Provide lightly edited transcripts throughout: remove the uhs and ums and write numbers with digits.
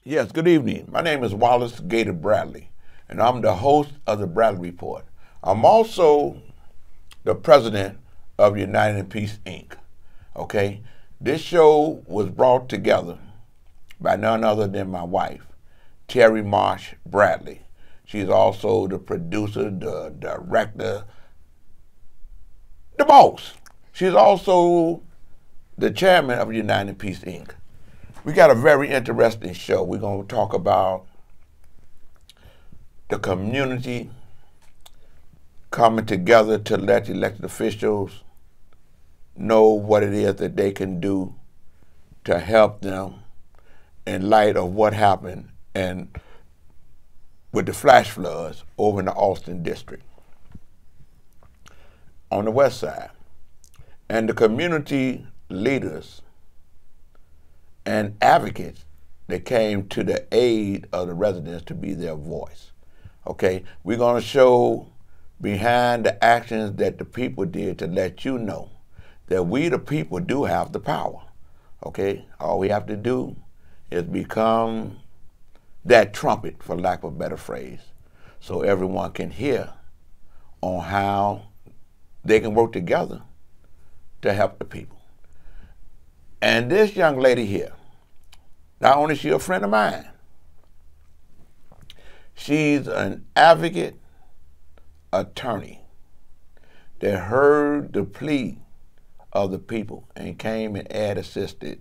Yes, good evening. My name is Wallace Gator Bradley, and I'm the host of the Bradley Report. I'm also the president of United in Peace, Inc. Okay? This show was brought together by none other than my wife, Terry Marsh Bradley. She's also the producer, the director, the boss. She's also the chairman of United in Peace, Inc. We got a very interesting show. We're going to talk about the community coming together to let elected officials know what it is that they can do to help them in light of what happened and with the flash floods over in the Austin district on the west side. And the community leaders and advocates that came to the aid of the residents to be their voice. Okay, we're going to show behind the actions that the people did to let you know that we the people do have the power. Okay, all we have to do is become that trumpet, for lack of a better phrase, so everyone can hear on how they can work together to help the people. And this young lady here, not only is she a friend of mine, she's an advocate, attorney that heard the plea of the people and came and aided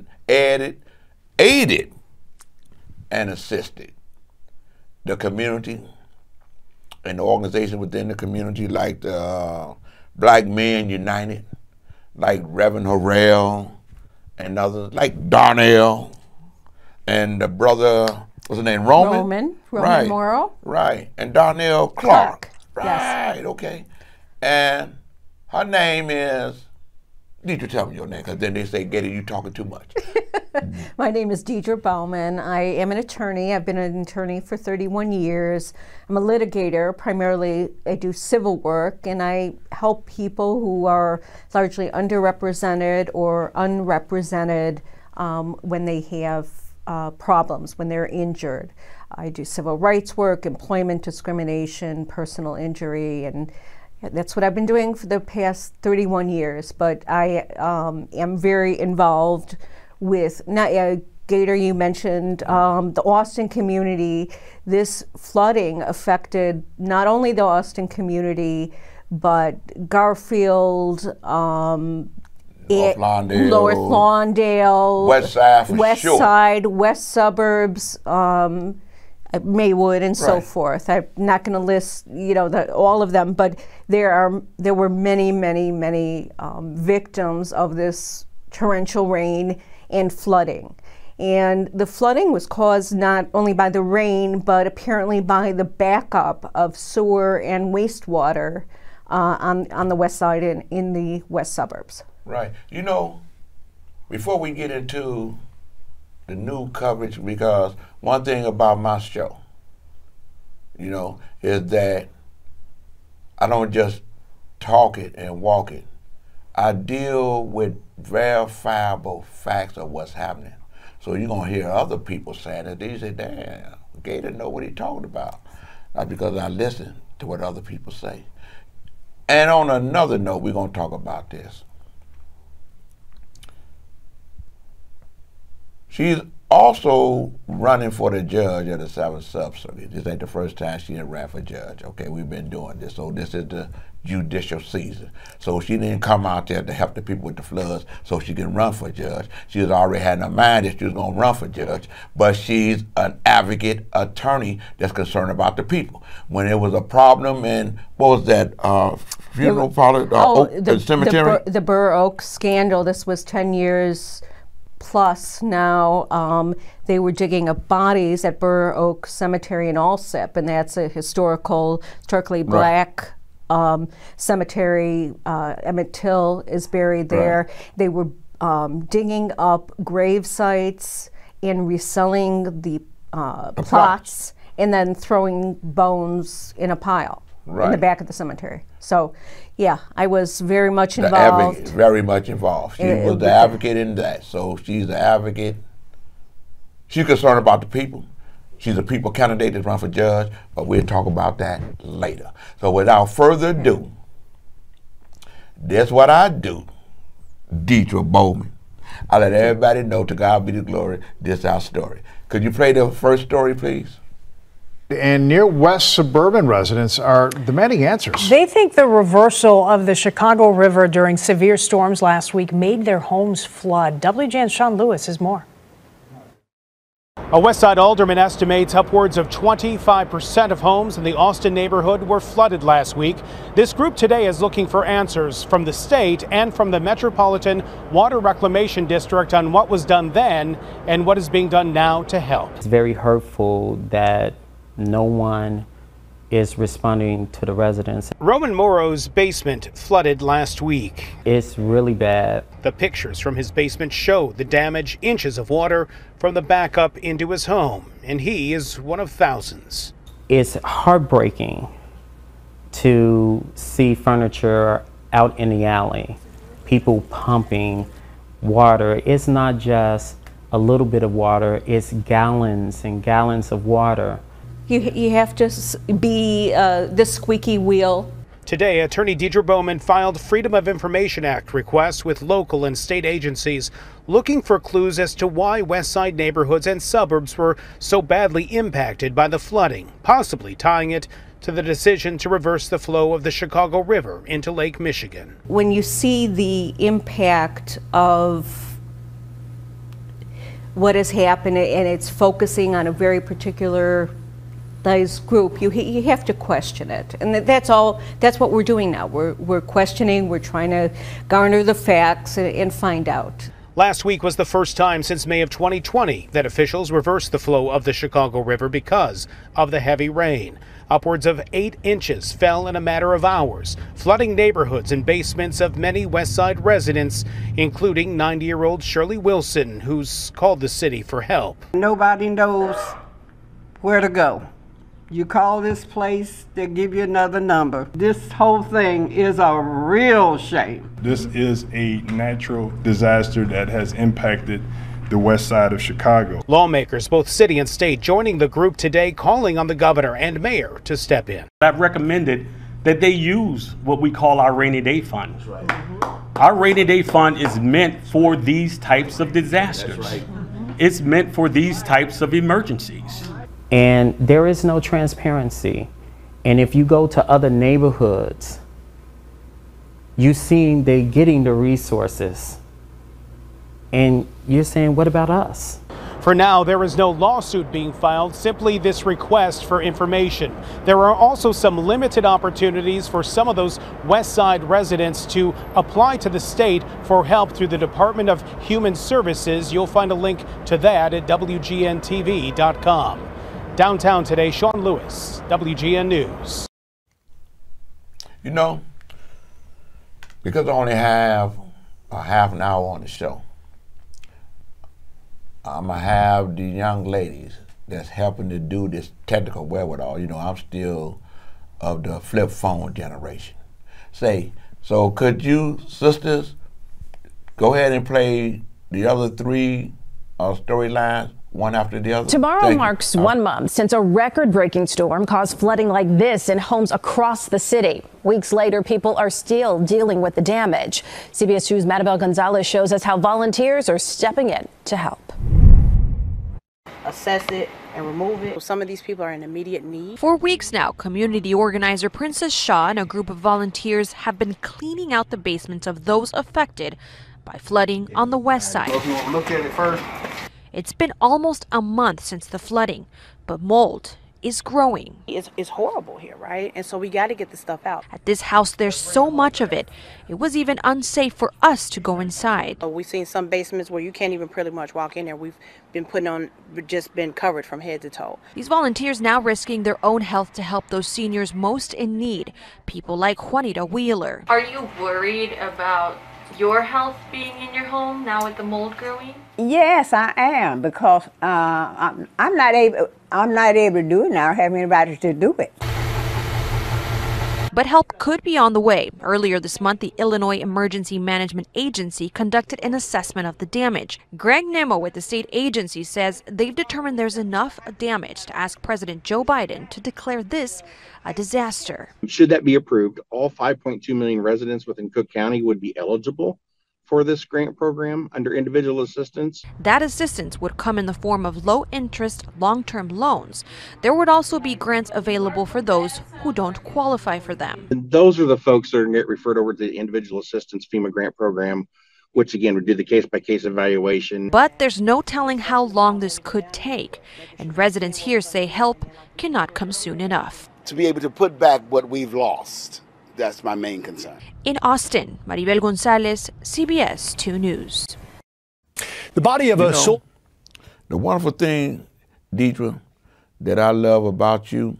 and assisted the community and the organizations within the community like the Black Men United, like Reverend Harrell, and others like Darnell, and the brother, what's his name, Roman right. Morrow. Right, and Darnell Clark. Right, yes. Okay. And her name is, Deidre, tell me your name, because then they say, Gator, you talking too much. My name is Deidre Baumann. I am an attorney. I've been an attorney for 31 years. I'm a litigator. Primarily, I do civil work, and I help people who are largely underrepresented or unrepresented when they have problems, when they're injured. I do civil rights work, employment discrimination, personal injury, and that's what I've been doing for the past 31 years. But I am very involved with, Gator, you mentioned the Austin community. This flooding affected not only the Austin community, but Garfield, North Lawndale, West Side, West sure. Side, West Suburbs, Maywood, and so forth. I'm not going to list, all of them, but there were many victims of this torrential rain and flooding. And the flooding was caused not only by the rain, but apparently by the backup of sewer and wastewater on the west side and in the west suburbs. Right. Before we get into the new coverage, because one thing about my show, is that I don't just talk it and walk it. I deal with verifiable facts of what's happening. So you're going to hear other people saying that. They say, damn, Gator know what he's talking about. Not because I listen to what other people say. And on another note, we're going to talk about this. She's also running for the judge of the 7th Sub-Circuit. This ain't the first time she ran for judge. Okay, we've been doing this. So this is the judicial season. So she didn't come out there to help the people with the floods so she can run for judge. She has already had in her mind that she was going to run for judge, but she's an advocate, attorney that's concerned about the people. When there was a problem in, what was that, funeral parlor, the cemetery? The Burr Oak scandal. This was 10 years plus now. They were digging up bodies at Burr Oak Cemetery in Allsip, and that's a historically black cemetery. Emmett Till is buried there. Right. They were digging up grave sites and reselling the plots and then throwing bones in a pile in the back of the cemetery. So, yeah, I was very much involved. Very much involved. She was the advocate in that. So she's the advocate She's concerned about the people. She's a people candidate that's run for judge, but we'll talk about that later. So without further ado, that's what I do, Deidre Baumann. I let everybody know, to God be the glory, this is our story. Could you play the first story, please? And near West suburban residents are demanding answers. They think the reversal of the Chicago River during severe storms last week made their homes flood. WGN's Sean Lewis has more. A Westside alderman estimates upwards of 25% of homes in the Austin neighborhood were flooded last week. This group today is looking for answers from the state and from the Metropolitan Water Reclamation District on what was done then and what is being done now to help. It's very hurtful that no one is responding to the residents. Roman Morrow's basement flooded last week. It's really bad. The pictures from his basement show the damage, inches of water from the backup into his home, and he is one of thousands. It's heartbreaking to see furniture out in the alley, people pumping water. It's not just a little bit of water, it's gallons and gallons of water. You have to be the squeaky wheel. Today, attorney Deidre Baumann filed Freedom of Information Act requests with local and state agencies looking for clues as to why West Side neighborhoods and suburbs were so badly impacted by the flooding, possibly tying it to the decision to reverse the flow of the Chicago River into Lake Michigan. When you see the impact of what has happened and it's focusing on a very particular group, you have to question it, and that's what we're doing now. We're questioning, we're trying to garner the facts and find out. Last week was the first time since May of 2020 that officials reversed the flow of the Chicago River because of the heavy rain. Upwards of 8 inches fell in a matter of hours, flooding neighborhoods and basements of many West Side residents, including 90-year-old Shirley Wilson, who's called the city for help. Nobody knows where to go. You call this place, they give you another number. This whole thing is a real shame. This is a natural disaster that has impacted the west side of Chicago. Lawmakers, both city and state, joining the group today, calling on the governor and mayor to step in. I've recommended that they use what we call our rainy day fund. That's right. Our rainy day fund is meant for these types of disasters. That's right. It's meant for these types of emergencies. And there is no transparency. And if you go to other neighborhoods, you see they getting the resources. And you're saying, what about us? For now, there is no lawsuit being filed, simply this request for information. There are also some limited opportunities for some of those West Side residents to apply to the state for help through the Department of Human Services. You'll find a link to that at WGNTV.com. Downtown today, Sean Lewis, WGN News. You know, because I only have a half an hour on the show, I'm going to have the young ladies that's helping to do this technical wherewithal. You know, I'm still of the flip phone generation. So could you, sisters, go ahead and play the other 3 storylines, one after the other? Tomorrow marks 1 month since a record-breaking storm caused flooding like this in homes across the city. Weeks later, people are still dealing with the damage. CBS 2's Maribel Gonzalez shows us how volunteers are stepping in to help. Assess it and remove it. Some of these people are in immediate need. For weeks now, community organizer Princess Shaw and a group of volunteers have been cleaning out the basements of those affected by flooding on the west side. Look at it first. It's been almost a month since the flooding, but mold is growing. It's horrible here, right? And so we got to get the stuff out. At this house, there's so much of it. It was even unsafe for us to go inside. We've seen some basements where you can't even pretty much walk in there. We've just been covered from head to toe. These volunteers now risking their own health to help those seniors most in need. People like Juanita Wheeler. Are you worried about your health being in your home now with the mold growing? Yes, I am, because I'm not able to do it now. I don't have anybody to do it. But help could be on the way. Earlier this month, the Illinois Emergency Management Agency conducted an assessment of the damage. Greg Nemo with the state agency says they've determined there's enough damage to ask President Joe Biden to declare this a disaster. Should that be approved, all 5.2 million residents within Cook County would be eligible for this grant program under individual assistance. That assistance would come in the form of low-interest, long-term loans. There would also be grants available for those who don't qualify for them. And those are the folks that are get referred over to the individual assistance FEMA grant program, which again would do the case-by-case evaluation. But there's no telling how long this could take, and residents here say help cannot come soon enough. To be able to put back what we've lost. That's my main concern. In Austin, Maribel Gonzalez, CBS 2 News. The body of a soldier. The wonderful thing, Deidre, that I love about you,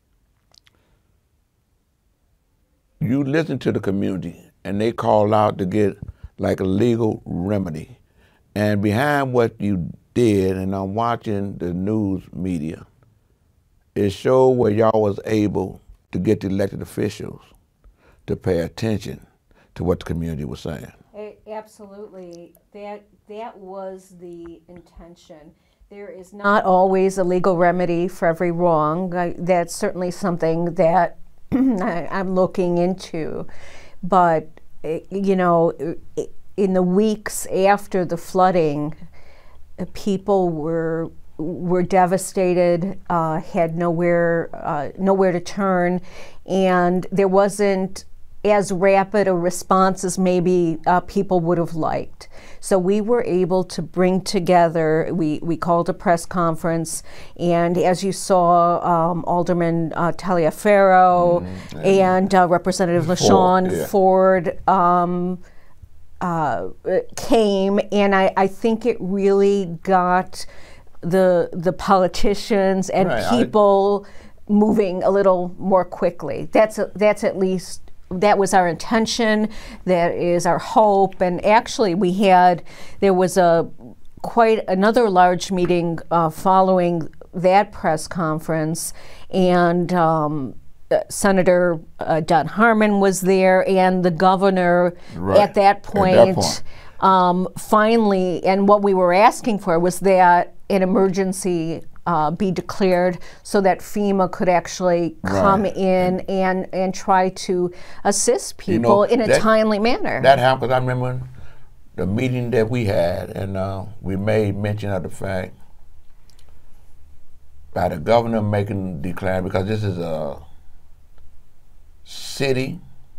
you listen to the community and they call out to get like a legal remedy. And behind what you did, and I'm watching the news media, it showed where y'all was able to get the elected officials to pay attention to what the community was saying. Absolutely. That was the intention. There is not always a legal remedy for every wrong. That's certainly something that I'm looking into. But, you know, in the weeks after the flooding, people were devastated, had nowhere to turn, and there wasn't as rapid a response as maybe people would have liked. So we were able to bring together, we called a press conference, and as you saw, Alderman Taliaferro and Representative LaShawn Ford came, and I think it really got the politicians and people moving a little more quickly. That's at least, that was our intention, that is our hope. And actually there was quite another large meeting following that press conference, and Senator Don Harmon was there, and the governor at that point. Finally, and what we were asking for was that an emergency be declared so that FEMA could actually come in and try to assist people in a timely manner. That happened. I remember the meeting that we had, and we made mention of the fact by the governor declaring, because this is a city,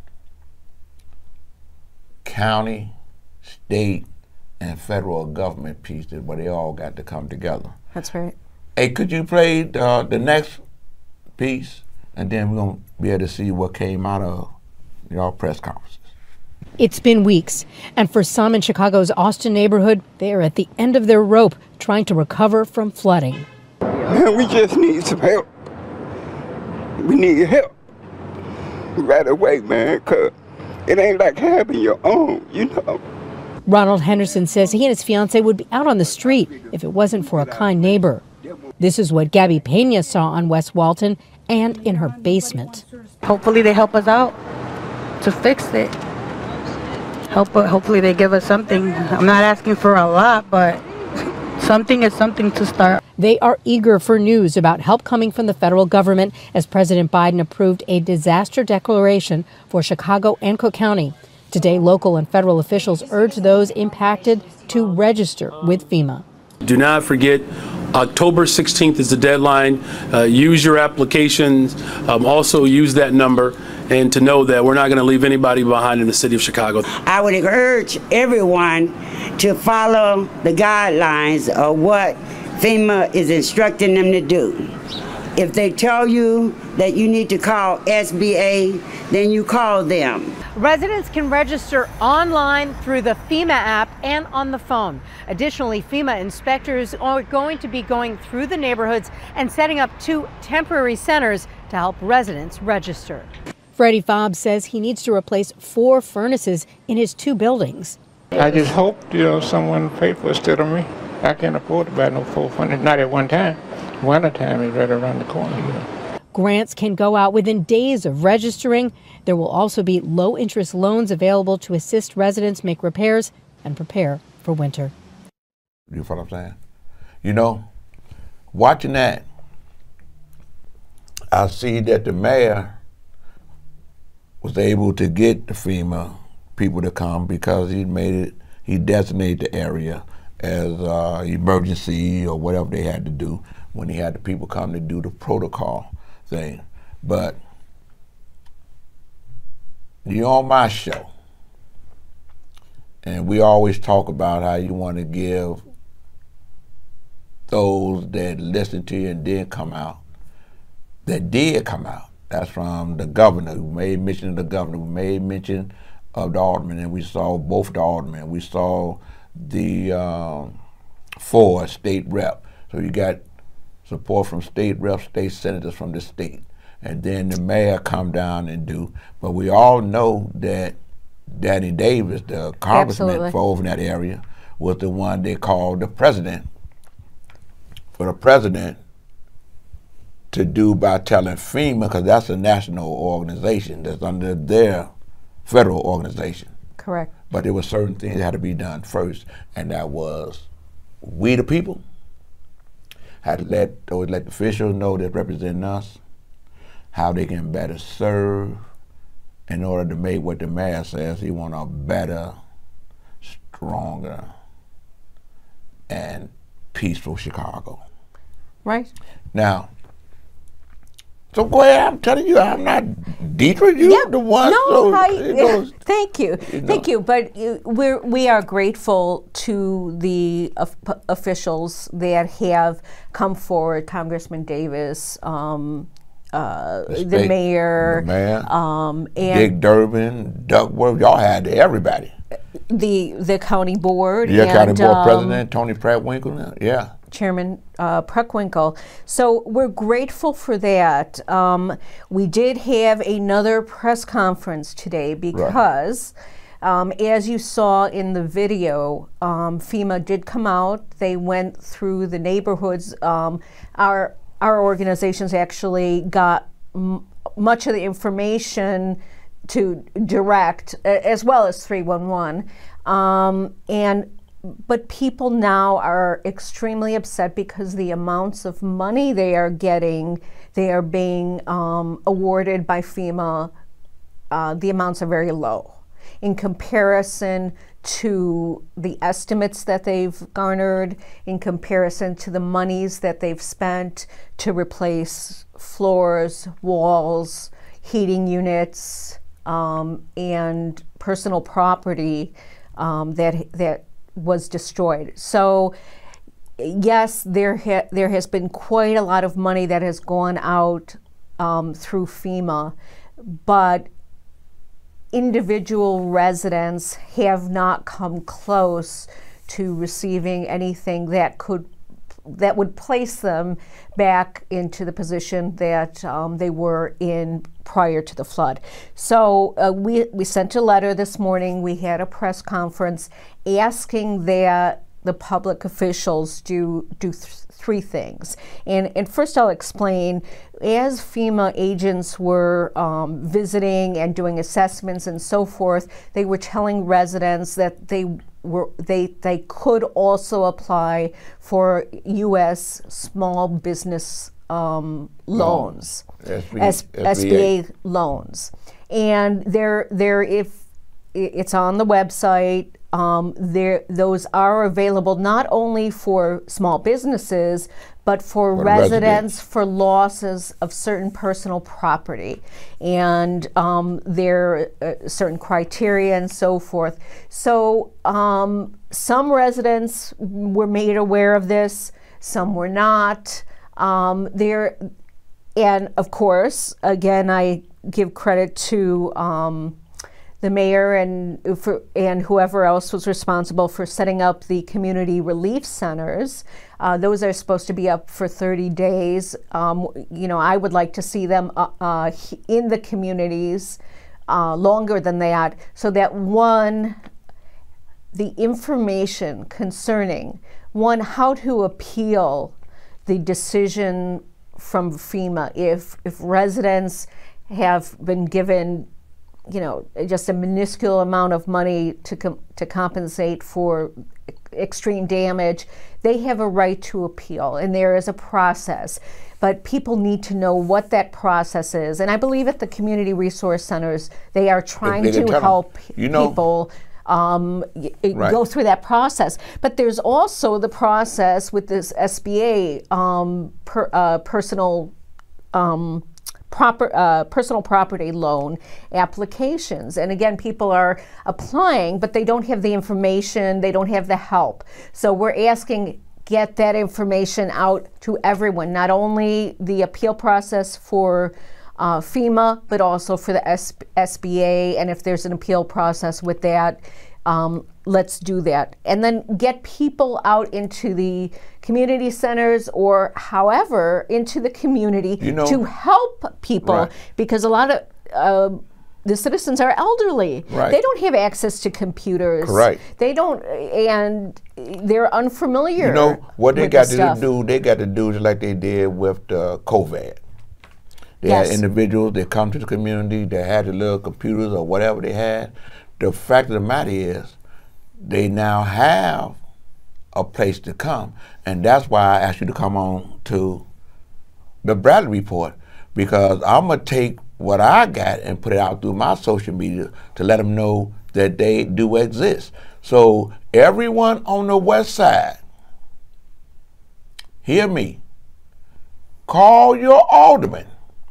county, state, and federal government piece where they all got to come together. That's right. Hey, could you play the next piece, and then we're going to be able to see what came out of your press conferences. It's been weeks, and for some in Chicago's Austin neighborhood, they are at the end of their rope trying to recover from flooding. Man, we just need some help. We need help right away, man, because it ain't like having your own, you know. Ronald Henderson says he and his fiancee would be out on the street if it wasn't for a kind neighbor. This is what Gabby Pena saw on West Walton and in her basement. Hopefully they help us out to fix it. Hopefully they give us something. I'm not asking for a lot, but something is something to start. They are eager for news about help coming from the federal government as President Biden approved a disaster declaration for Chicago and Cook County. Today, local and federal officials urge those impacted to register with FEMA. Do not forget, October 16th is the deadline. Use your applications. Also use that number, and to know that we're not going to leave anybody behind in the city of Chicago. I would urge everyone to follow the guidelines of what FEMA is instructing them to do. If they tell you that you need to call SBA, then you call them. Residents can register online through the FEMA app and on the phone. Additionally, FEMA inspectors are going to be going through the neighborhoods and setting up 2 temporary centers to help residents register. Freddie Fobbs says he needs to replace 4 furnaces in his 2 buildings. I just hope, someone pay for it instead of me. I can't afford to buy no 4 furnaces, not at one time. Winter time is right around the corner. Grants can go out within days of registering. There will also be low-interest loans available to assist residents make repairs and prepare for winter. You know what I'm saying? You know, watching that, I see that the mayor was able to get the FEMA people to come because he designated the area as emergency or whatever they had to do when he had the people come to do the protocol thing. But you're on my show, and we always talk about how you want to give those that listen to you and didn't come out, that did come out. That's from the governor, who made mention of the governor, who made mention of the alderman, and we saw both the aldermen. We saw the 4 state rep. So you got support from state reps, state senators from the state. And then the mayor come down and do. But we all know that Danny Davis, the congressman for over in that area, was the one they called the president, for the president to do by telling FEMA, because that's a national organization that's under their federal organization. Correct. But there were certain things that had to be done first, and that was we the people had to let the officials know that represent us, how they can better serve in order to make what the mayor says he want a better, stronger, and peaceful Chicago. Right. Now, so go ahead, I'm telling you, I'm not Deidre, you're the one. No, thank you. Thank you. But we are grateful to the officials that have come forward, Congressman Davis, the mayor, and Dick Durbin, Duckworth, y'all had everybody. The county board. Yeah, county board president, Tony Pratt-Winkle, yeah. Chairman Pratt-Winkle. So we're grateful for that. We did have another press conference today because, as you saw in the video, FEMA did come out. They went through the neighborhoods. Our organizations actually got much of the information to direct, as well as 311, but people now are extremely upset because the amounts of money they are getting, they are being awarded by FEMA, the amounts are very low in comparison to the estimates that they've garnered, in comparison to the monies that they've spent to replace floors, walls, heating units, and personal property that was destroyed. So yes, there has been quite a lot of money that has gone out through FEMA, but individual residents have not come close to receiving anything that would place them back into the position that they were in prior to the flood. So we sent a letter this morning. We had a press conference asking that the public officials do three things. And first I'll explain, as FEMA agents were visiting and doing assessments and so forth, they were telling residents that they could also apply for U.S. small business loans, SBA loans. And if it's on the website, those are available not only for small businesses, but for residents for losses of certain personal property. And there are certain criteria and so forth. So some residents were made aware of this, some were not. And of course, again, I give credit to the mayor and whoever else was responsible for setting up the community relief centers. Those are supposed to be up for 30 days. I would like to see them in the communities longer than that, so that the information concerning how to appeal the decision from FEMA if residents have been given, you know, just a minuscule amount of money to compensate for extreme damage. They have a right to appeal, and there is a process. But people need to know what that process is. And I believe at the community resource centers, they are trying to help people go through that process. But there's also the process with this SBA personal property loan applications. And again, people are applying, but they don't have the information, they don't have the help. So we're asking, get that information out to everyone, not only the appeal process for FEMA, but also for the SBA. And if there's an appeal process with that, let's do that. And then get people out into the community centers or however into the community to help people, because a lot of the citizens are elderly. They don't have access to computers. They don't, and they're unfamiliar. You know what they got to do? They got to do just like they did with COVID. They had individuals that come to the community that had the little computers or whatever they had. The fact of the matter is, they now have a place to come, and that's why I asked you to come on to the Bradley Report, because I'm gonna take what I got and put it out through my social media to let them know that they do exist. So everyone on the west side, hear me, call your alderman.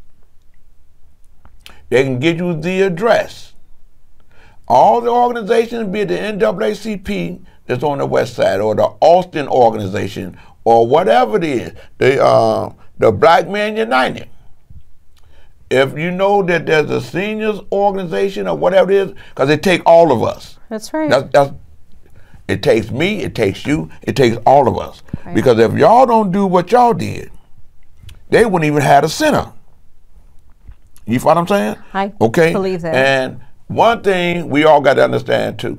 They can give you the address. All the organizations, be it the NAACP that's on the west side, or the Austin organization, or whatever it is, the Black Men United. If you know that there's a seniors organization or whatever it is, because it takes all of us. That's right. It takes me, it takes you, it takes all of us. Because if y'all don't do what y'all did, they wouldn't even have a center. You follow what I'm saying? I believe that. And one thing we all got to understand too,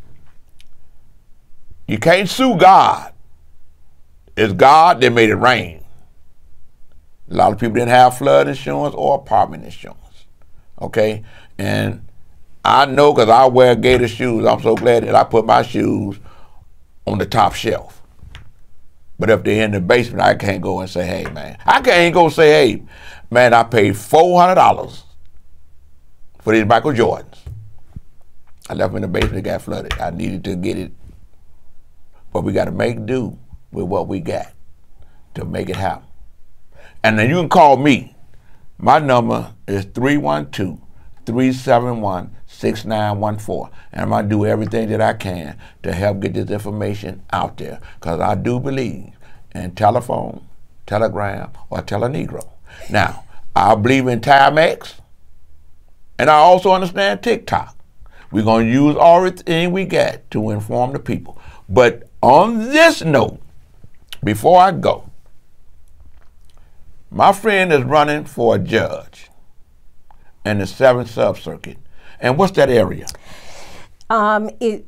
you can't sue God. It's God that made it rain. A lot of people didn't have flood insurance or apartment insurance, okay? And I know, because I wear gator shoes, I'm so glad that I put my shoes on the top shelf. But if they're in the basement, I can't go and say, hey, man. I can't go say, hey, man, I paid $400 for these Michael Jordans. I left them in the basement, it got flooded. I needed to get it. But we got to make do with what we got to make it happen. And then you can call me. My number is 312-371-6914. And I'm going to do everything that I can to help get this information out there. Because I do believe in telephone, telegram, or telenegro. Now, I believe in Timex, and I also understand TikTok. We're going to use everything we got to inform the people. But on this note, before I go, my friend is running for a judge in the 7th Sub-Circuit. And what's that area? It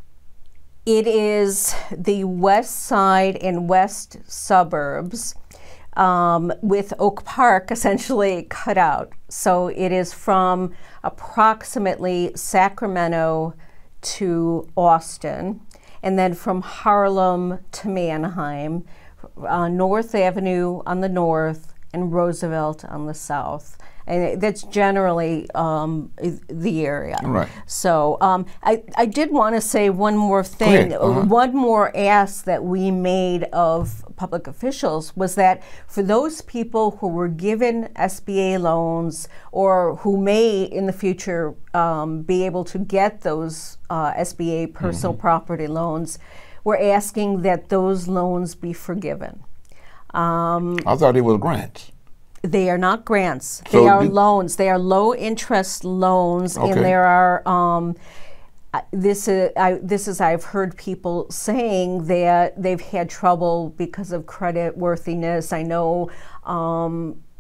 is the west side and west suburbs, with Oak Park essentially cut out. So it is from approximately Sacramento to Austin, and then from Harlem to Manheim, North Avenue on the north and Roosevelt on the south. And that's generally the area. Right. So I did want to say one more thing. One more ask that we made of public officials was that for those people who were given SBA loans or who may in the future be able to get those SBA personal property loans, we're asking that those loans be forgiven. I thought it was grants. They are not grants. So they are loans. They are low interest loans, and there are. This is I've heard people saying that they've had trouble because of credit worthiness. I know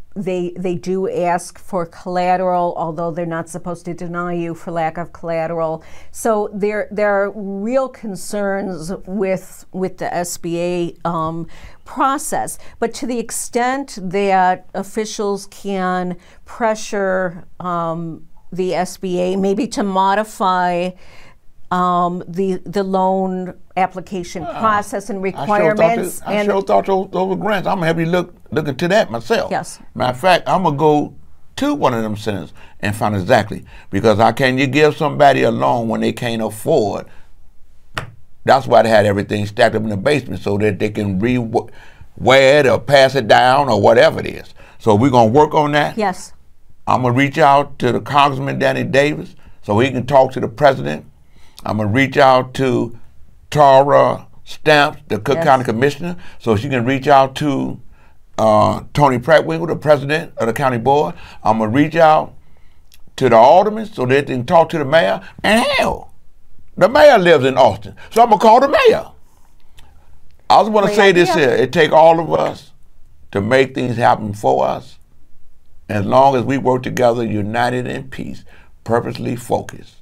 they do ask for collateral, although they're not supposed to deny you for lack of collateral. So there are real concerns with the SBA process. But to the extent that officials can pressure the SBA maybe to modify the loan application process and requirements. I sure thought those were grants. I'm gonna have you look into that myself. Yes. Matter of fact, I'm gonna go to one of them centers and find exactly, because how can you give somebody a loan when they can't afford? That's why they had everything stacked up in the basement, so that they can wear it or pass it down or whatever it is. So we're gonna work on that. Yes. I'm gonna reach out to the Congressman Danny Davis so he can talk to the president. I'm gonna reach out to Tara Stamps, the Cook County Commissioner, so she can reach out to Tony Prattwinkle, the president of the county board. I'm gonna reach out to the aldermen so they can talk to the mayor. And hell, the mayor lives in Austin, so I'm gonna call the mayor. I just want to say this here: it takes all of us to make things happen for us. As long as we work together, united in peace, purposely focused,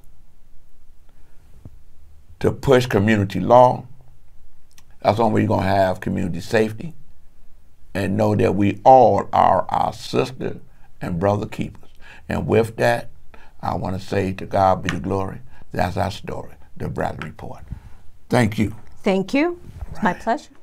to push community law, that's the only way you're going to have community safety, and know that we all are our sister and brother keepers. And with that, I want to say to God be the glory. That's our story, the Bradley Report. Thank you. Thank you. It's my pleasure.